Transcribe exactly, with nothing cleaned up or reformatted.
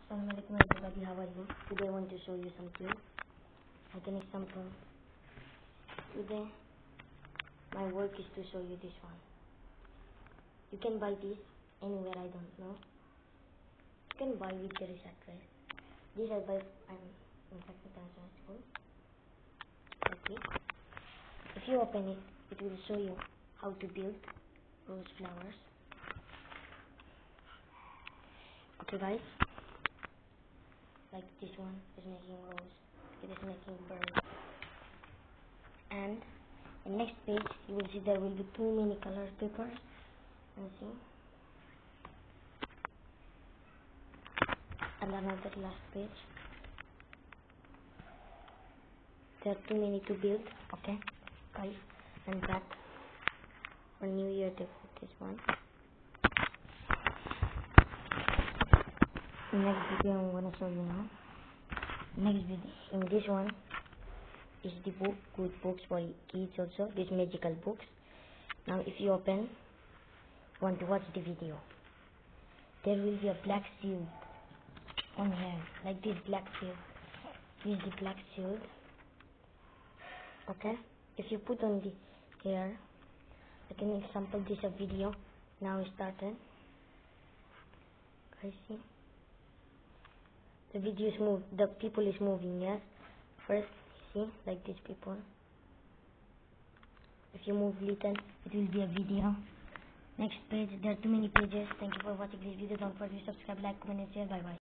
Assalamualaikum everybody, how are you? Today I want to show you something like an example. Today my work is to show you this one. You can buy this anywhere, I don't know. You can buy with the research address. This I buy I'm in fact international school. Like this. If you open it, it will show you how to build rose flowers. Okay guys. Like this one is making rose, it is making bird, and in next page you will see there will be too many color papers. And see, and another last page. There are too many to build. Okay, guys, and that for New Year they put this one. Next video I'm gonna show you now. Next video, in this one is the book, good books for kids also, these magical books. Now if you open, want to watch the video, there will be a black shield on here, like this black shield. This is the black shield. Okay, if you put on the here, like an example, this is a video now started. Guys, see, the video is move, the people is moving. Yes, first see, like these people. If you move little, it will be a video. Next page, there are too many pages. Thank you for watching this video. Don't forget to subscribe, like, comment, and share. Bye bye.